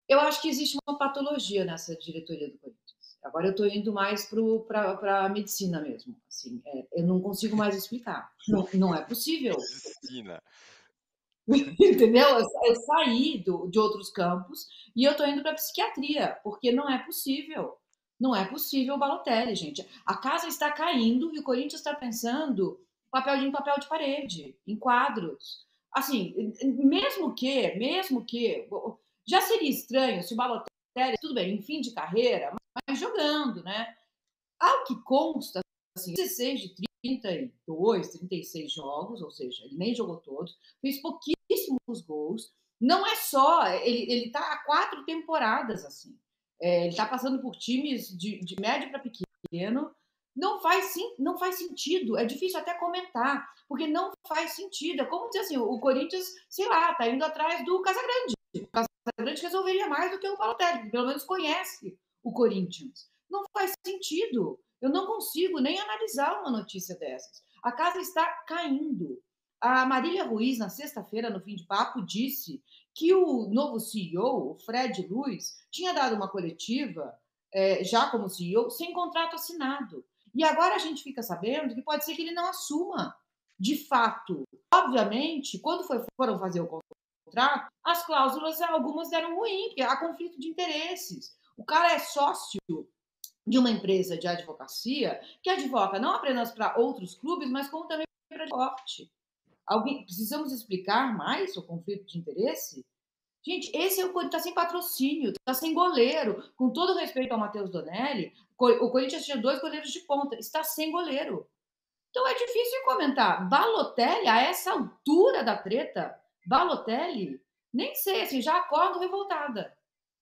Eu acho que existe uma patologia nessa diretoria do Corinthians. Agora eu estou indo mais para a medicina mesmo. Assim, eu não consigo mais explicar. Não, não é possível. Medicina. Entendeu? Eu saí de outros campos e eu estou indo para psiquiatria, porque não é possível. Não é possível o Balotelli, gente. A casa está caindo e o Corinthians está pensando em papel de parede, em quadros. Assim, mesmo que já seria estranho se o Balotelli, tudo bem, em fim de carreira, mas jogando, né? Ao que consta, assim, 16 de 32, 36 jogos, ou seja, ele nem jogou todos, fez pouquíssimos gols. Não é só, ele tá há 4 temporadas assim. Ele está passando por times de médio para pequeno. Não faz sentido. É difícil até comentar, porque não faz sentido. É como dizer assim: o Corinthians, sei lá, tá indo atrás do Casagrande. O Casagrande resolveria mais do que o Balotelli, pelo menos conhece o Corinthians. Não faz sentido. Eu não consigo nem analisar uma notícia dessas. A casa está caindo. A Marília Ruiz, na sexta-feira, no Fim de Papo, disse que o novo CEO, o Fred Luiz, tinha dado uma coletiva, já como CEO, sem contrato assinado. E agora a gente fica sabendo que pode ser que ele não assuma, de fato. Obviamente, quando foram fazer o contrato, as cláusulas, algumas deram ruim, porque há conflito de interesses. O cara é sócio de uma empresa de advocacia que advoca não apenas para outros clubes, mas como também para esporte. Precisamos explicar mais o conflito de interesse? Gente, esse é o Corinthians, está sem patrocínio, está sem goleiro. Com todo respeito ao Matheus Donelli, o Corinthians tinha 2 goleiros de ponta, está sem goleiro. Então é difícil comentar. Balotelli, a essa altura da treta, Balotelli, nem sei, assim, já acordo revoltada.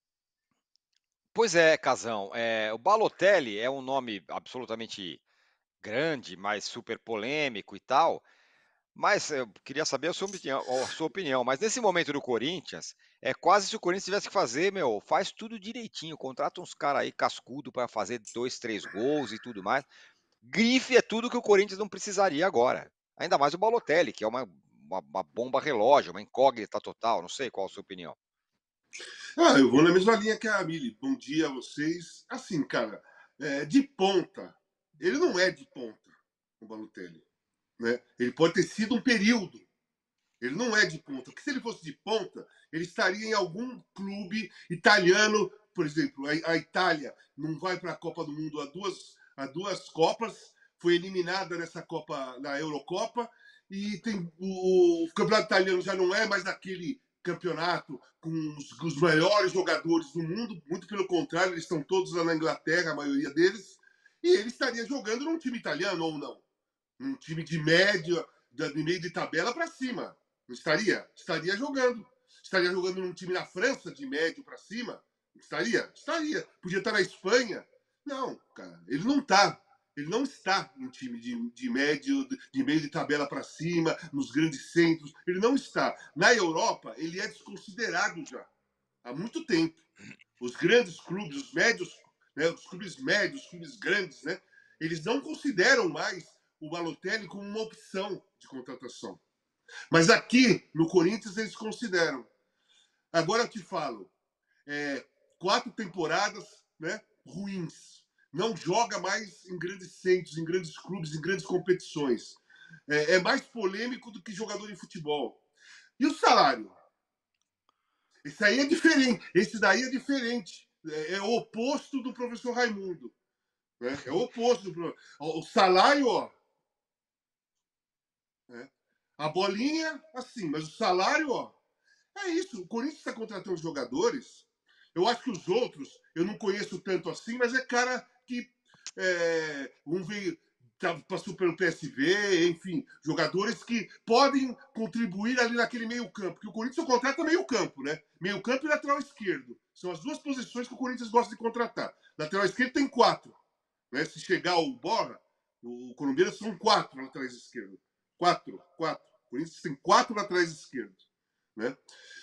Pois é, Casão, o Balotelli é um nome absolutamente grande, mas super polêmico e tal, mas eu queria saber a sua opinião, mas nesse momento do Corinthians, é quase se o Corinthians tivesse que fazer, meu, faz tudo direitinho, contrata uns caras aí cascudo para fazer 2, 3 gols e tudo mais. Grife é tudo que o Corinthians não precisaria agora. Ainda mais o Balotelli, que é uma bomba relógio, uma incógnita total, não sei qual a sua opinião. Ah, eu vou na mesma linha que a Mili. Bom dia a vocês. Assim, cara, de ponta, ele não é de ponta, o Balotelli. Né? Ele pode ter sido um período. Ele não é de ponta. Porque se ele fosse de ponta, ele estaria em algum clube italiano, por exemplo. A Itália não vai para a Copa do Mundo há duas Copas, foi eliminada nessa Copa, na Eurocopa, e tem o campeonato italiano já não é mais daquele campeonato com os melhores jogadores do mundo, muito pelo contrário, eles estão todos lá na Inglaterra, a maioria deles, e ele estaria jogando num time italiano ou não? Num time de média, de meio de tabela para cima. Não estaria? Estaria jogando. Estaria jogando num time na França, de médio para cima? Estaria? Estaria. Podia estar na Espanha? Não, cara, ele não está. Ele não está em time de médio, de meio de tabela para cima, nos grandes centros. Ele não está. Na Europa, ele é desconsiderado já. Há muito tempo. Os grandes clubes, os médios, né, os clubes médios, os clubes grandes, né, eles não consideram mais o Balotelli como uma opção de contratação. Mas aqui no Corinthians eles consideram. Agora eu te falo, 4 temporadas, né, ruins. Não joga mais em grandes centros, em grandes clubes, em grandes competições. É mais polêmico do que jogador de futebol. E o salário? Esse aí é diferente. Esse daí é diferente. É o oposto do professor Raimundo. Né? É o oposto. O salário, ó. Né? A bolinha, assim, mas o salário, ó. É isso. O Corinthians está contratando jogadores. Eu acho que os outros, eu não conheço tanto assim, mas é cara que um veio, passou pelo PSV, enfim, jogadores que podem contribuir ali naquele meio-campo. Porque o Corinthians só contrata meio-campo, né? Meio-campo e lateral esquerdo. São as duas posições que o Corinthians gosta de contratar. Lateral esquerdo tem 4. Né? Se chegar o Borra, o colombiano são 4 laterais esquerdos. 4, 4. O Corinthians tem 4 laterais esquerdos. Né?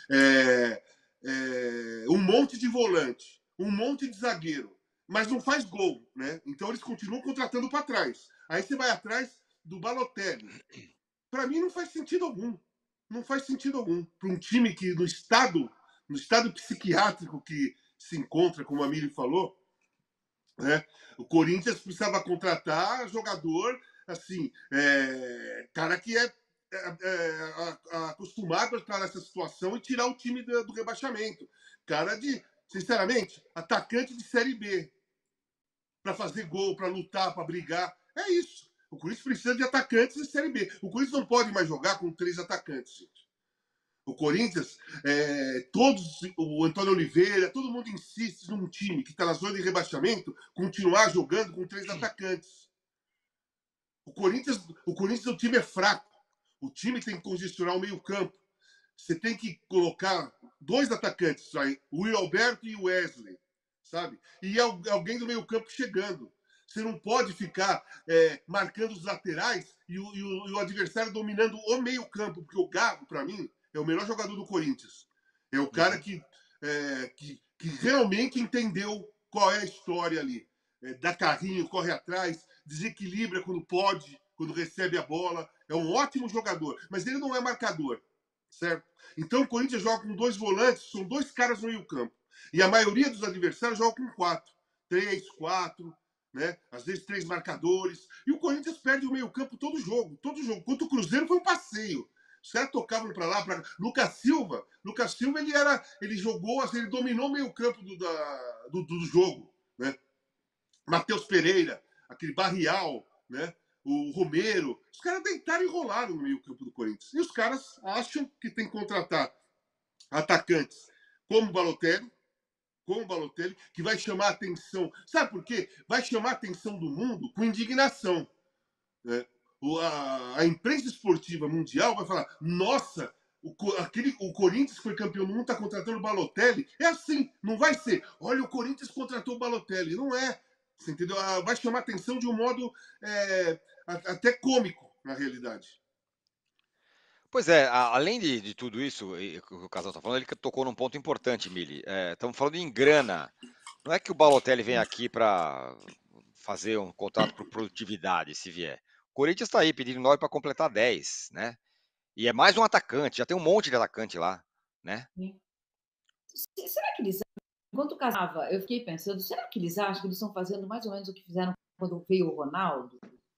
Um monte de volante, um monte de zagueiro, mas não faz gol, né? Então eles continuam contratando para trás. Aí você vai atrás do Balotelli. Para mim não faz sentido algum. Não faz sentido algum. Para um time que no estado, no estado psiquiátrico que se encontra, como a Miri falou, né? O Corinthians precisava contratar jogador, assim, cara que é acostumado a estar nessa situação e tirar o time do rebaixamento. Cara de, sinceramente, atacante de Série B. Para fazer gol, para lutar, para brigar. É isso. O Corinthians precisa de atacantes de Série B. O Corinthians não pode mais jogar com 3 atacantes, gente. O Corinthians, o Antônio Oliveira, todo mundo insiste num time que está na zona de rebaixamento continuar jogando com 3 atacantes. O Corinthians, o time é fraco. O time tem que congestionar o meio-campo. Você tem que colocar 2 atacantes, o Will Alberto e o Wesley, sabe? E alguém do meio-campo chegando. Você não pode ficar marcando os laterais e o adversário dominando o meio-campo, porque o Gago, para mim, é o melhor jogador do Corinthians. É o cara que realmente entendeu qual é a história ali. Dá carrinho, corre atrás, desequilibra quando pode, quando recebe a bola. É um ótimo jogador, mas ele não é marcador, certo? Então o Corinthians joga com 2 volantes, são 2 caras no meio-campo. E a maioria dos adversários joga com 4. 3, 4, né? Às vezes 3 marcadores. E o Corinthians perde o meio-campo todo jogo. Todo jogo. Contra o Cruzeiro foi um passeio. Os caras tocavam para lá, para Lucas Silva, ele jogou, assim, ele dominou o meio-campo do jogo, né? Matheus Pereira, aquele Barrial, né? O Romero, os caras deitaram e rolaram no meio-campo do Corinthians. E os caras acham que tem que contratar atacantes como o Balotelli, que vai chamar a atenção. Sabe por quê? Vai chamar a atenção do mundo com indignação, né? A imprensa esportiva mundial vai falar: nossa, o Corinthians que foi campeão do mundo está contratando o Balotelli. É assim, não vai ser. Olha, o Corinthians contratou o Balotelli. Não é. Você entendeu? Vai chamar atenção de um modo até cômico, na realidade. Pois é, além de tudo isso que o Casal está falando, ele tocou num ponto importante, Mili. Estamos falando em grana. Não é que o Balotelli vem aqui para fazer um contrato por produtividade, se vier. O Corinthians está aí pedindo 9 para completar 10, né? E é mais um atacante, já tem um monte de atacante lá, né? Será que eles, enquanto casava, eu fiquei pensando, será que eles acham que eles estão fazendo mais ou menos o que fizeram quando veio o Ronaldo?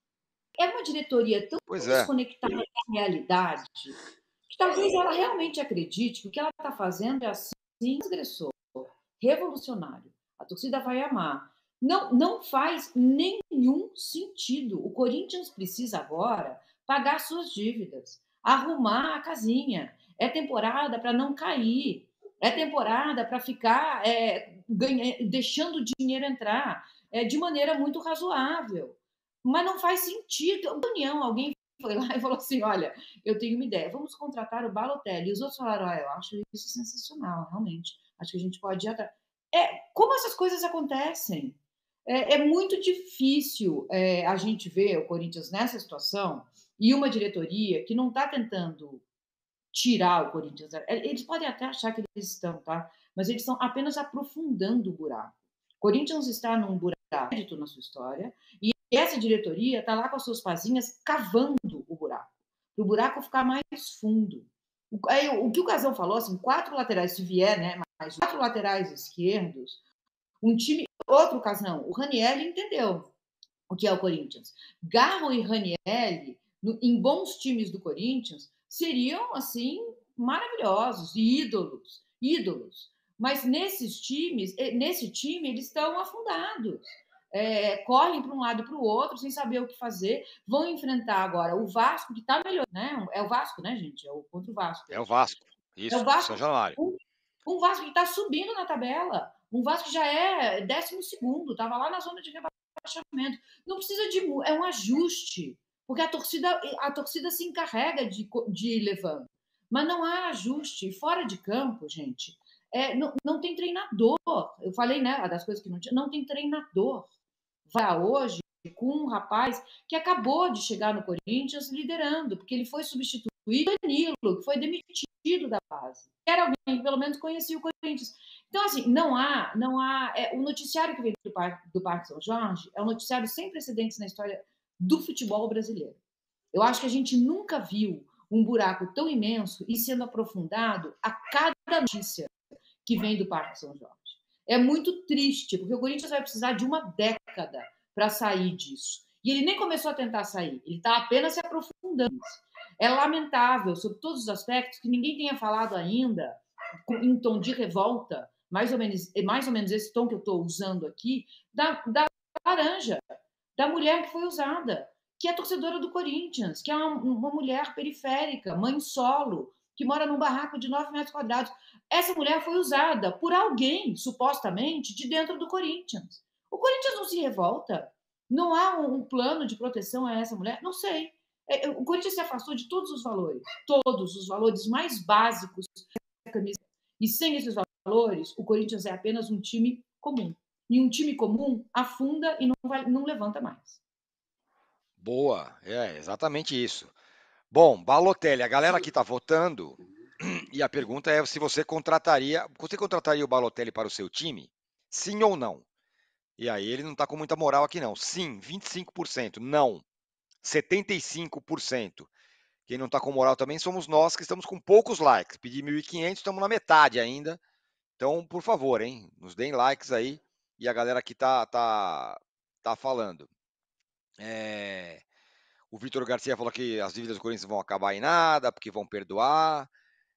É uma diretoria tão desconectada da realidade que talvez ela realmente acredite que o que ela está fazendo é assim, transgressor, revolucionário. A torcida vai amar. Não faz nenhum sentido. O Corinthians precisa agora pagar suas dívidas, arrumar a casinha. É temporada para não cair. É temporada para ficar deixando o dinheiro entrar de maneira muito razoável. Mas não faz sentido. A União, alguém foi lá e falou assim: olha, eu tenho uma ideia, vamos contratar o Balotelli. E os outros falaram: eu acho isso sensacional, realmente. Acho que a gente pode ir atrás. Como essas coisas acontecem? É muito difícil a gente ver o Corinthians nessa situação e uma diretoria que não está tentando tirar o Corinthians. Eles podem até achar que eles estão, tá? Mas eles estão apenas aprofundando o buraco. O Corinthians está num buraco na sua história e essa diretoria está lá com as suas pazinhas cavando o buraco, para o buraco ficar mais fundo. O que o Casão falou, assim, 4 laterais, se vier, né, mais 4 laterais esquerdos, um time, outro Casão, o Ranieri entendeu o que é o Corinthians. Garro e Ranieri, em bons times do Corinthians, seriam, assim, maravilhosos, ídolos. Mas nesse time, eles estão afundados. Correm para um lado e para o outro, sem saber o que fazer. Vão enfrentar agora o Vasco, que está melhor, né? É o Vasco, né, gente? Contra o Vasco. É o Vasco, isso, é o Vasco, São Januário. Um Vasco que está subindo na tabela. Um Vasco que já é 12º, estava lá na zona de rebaixamento. Não precisa de... É um ajuste, porque a torcida se encarrega de ir levando. Mas não há ajuste. Fora de campo, gente, não tem treinador. Eu falei, né, das coisas que não tinha. Não tem treinador. Vai hoje com um rapaz que acabou de chegar no Corinthians liderando, porque ele foi substituído por Danilo, que foi demitido da base. Era alguém que pelo menos conhecia o Corinthians. Então, assim, não há o noticiário que vem do Parque São Jorge é um noticiário sem precedentes na história do futebol brasileiro. Eu acho que a gente nunca viu um buraco tão imenso e sendo aprofundado a cada notícia. que vem do Parque São Jorge. É muito triste, porque o Corinthians vai precisar de uma década para sair disso. E ele nem começou a tentar sair, ele está apenas se aprofundando. É lamentável, sob todos os aspectos, que ninguém tenha falado ainda, em tom de revolta, mais ou menos esse tom que eu estou usando aqui, da laranja, da mulher que foi usada, que é torcedora do Corinthians, que é uma mulher periférica, mãe solo, que mora num barraco de 9 metros quadrados. Essa mulher foi usada por alguém, supostamente, de dentro do Corinthians. O Corinthians não se revolta? Não há um plano de proteção a essa mulher? Não sei. O Corinthians se afastou de todos os valores mais básicos da camisa. E sem esses valores, o Corinthians é apenas um time comum. E um time comum afunda e não levanta mais. Boa, é exatamente isso. Bom, Balotelli, a galera aqui está votando e a pergunta é se você contrataria o Balotelli para o seu time? Sim ou não? E aí ele não está com muita moral aqui não. Sim, 25%. Não, 75%. Quem não está com moral também somos nós, que estamos com poucos likes. Pedi 1.500, estamos na metade ainda. Então, por favor, hein, nos deem likes aí. E a galera aqui tá falando. O Vitor Garcia falou que as dívidas do Corinthians vão acabar em nada, porque vão perdoar.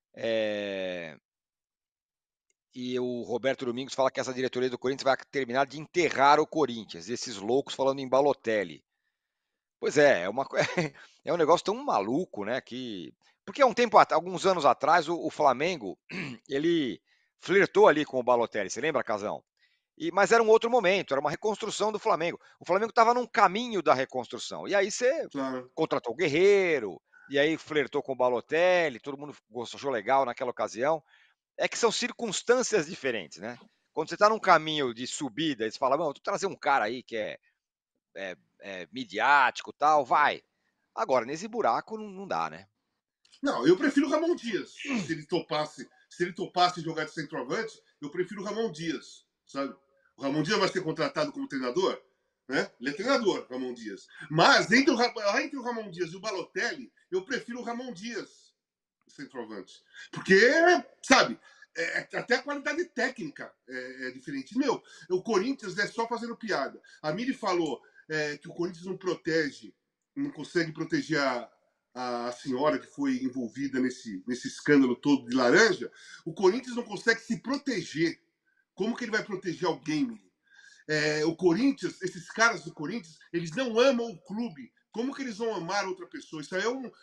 E o Roberto Domingos fala que essa diretoria do Corinthians vai terminar de enterrar o Corinthians. E esses loucos falando em Balotelli. Pois é, é um negócio tão maluco, né? Porque alguns anos atrás, o Flamengo, ele flertou ali com o Balotelli. Você lembra, Casão? Mas era um outro momento, era uma reconstrução do Flamengo. O Flamengo estava num caminho da reconstrução. E aí você contratou o Guerreiro, e aí flertou com o Balotelli, todo mundo achou legal naquela ocasião. É que são circunstâncias diferentes, né? Quando você está num caminho de subida, você fala, vou trazer um cara aí que é midiático e tal, vai. Agora, nesse buraco não dá, né? Não, eu prefiro o Ramon Dias. Se ele topasse jogar de centroavante, eu prefiro o Ramon Dias, sabe? O Ramon Dias vai ser contratado como treinador, né? Ele é treinador, Ramon Dias. Mas entre o Ramon Dias e o Balotelli, eu prefiro o Ramon Dias, centroavante. Porque, sabe, até a qualidade técnica é diferente. Meu, o Corinthians é só fazendo piada. A Miri falou que o Corinthians não consegue proteger a senhora que foi envolvida nesse escândalo todo de laranja. O Corinthians não consegue se proteger. Como que ele vai proteger alguém, Miri? O Corinthians, esses caras do Corinthians, eles não amam o clube. Como que eles vão amar outra pessoa? Isso aí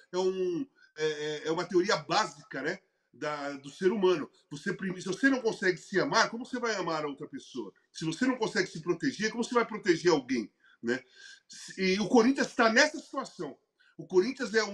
é uma teoria básica, né, do ser humano. Se você não consegue se amar, como você vai amar a outra pessoa? Se você não consegue se proteger, como você vai proteger alguém, né? E o Corinthians está nessa situação. O Corinthians é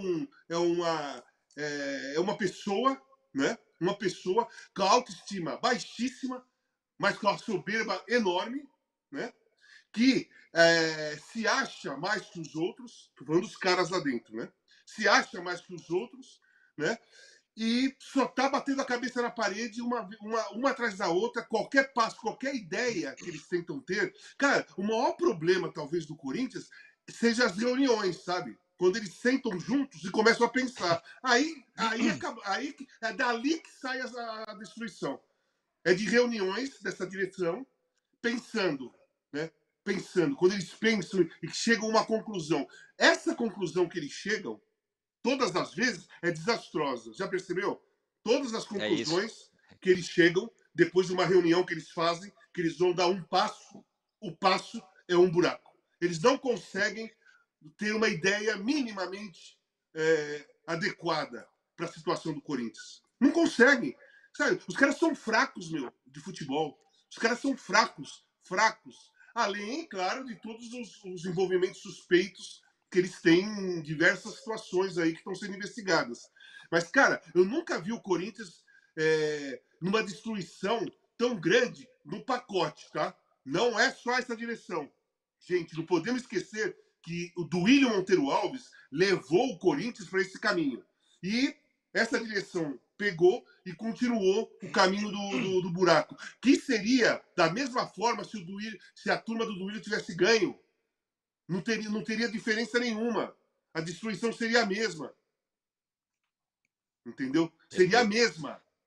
uma pessoa, né? Uma pessoa com a autoestima baixíssima, mas com a soberba enorme, né? Que se acha mais que os outros. Estou falando dos caras lá dentro, né? Se acha mais que os outros, né? E só tá batendo a cabeça na parede uma atrás da outra, qualquer passo, qualquer ideia que eles tentam ter. Cara, o maior problema, talvez, do Corinthians seja as reuniões, sabe? Quando eles sentam juntos e começam a pensar. Aí é dali que sai a destruição. É de reuniões dessa direção, pensando, né? Pensando. Quando eles pensam e chegam a uma conclusão. Essa conclusão que eles chegam, todas as vezes, é desastrosa. Já percebeu? Todas as conclusões que eles chegam, depois de uma reunião que eles fazem, que eles vão dar um passo, o passo é um buraco. Eles não conseguem ter uma ideia minimamente adequada para a situação do Corinthians. Não conseguem. Sabe? Os caras são fracos, de futebol. Os caras são fracos. Além, claro, de todos os envolvimentos suspeitos que eles têm em diversas situações aí que estão sendo investigadas. Mas, cara, eu nunca vi o Corinthians numa destruição tão grande no pacote, tá? Não é só essa direção. Gente, não podemos esquecer que o Duílio Monteiro Alves levou o Corinthians para esse caminho. E essa direção pegou e continuou o caminho do buraco. Que seria da mesma forma se a turma do Duílio tivesse ganho. Não teria diferença nenhuma. A destruição seria a mesma. Entendeu? Seria a mesma.